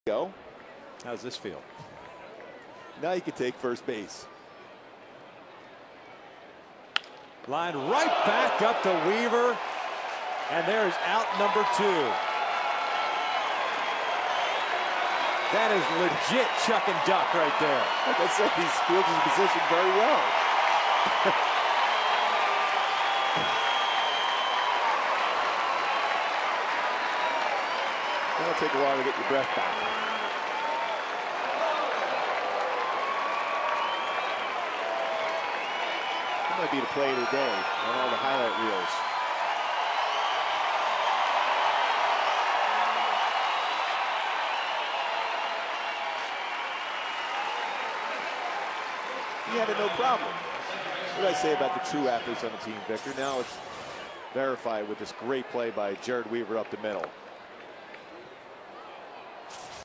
go. How's this feel? Now you can take first base. Line right back up to Weaver. And there's out number 2. That is legit chuck and duck right there. Like I said, he's fielded his position very well. It'll take a while to get your breath back. That might be the play of the day on all the highlight reels. He had no problem. What did I say about the true athletes on the team, Victor? Now it's verified with this great play by Jared Weaver up the middle.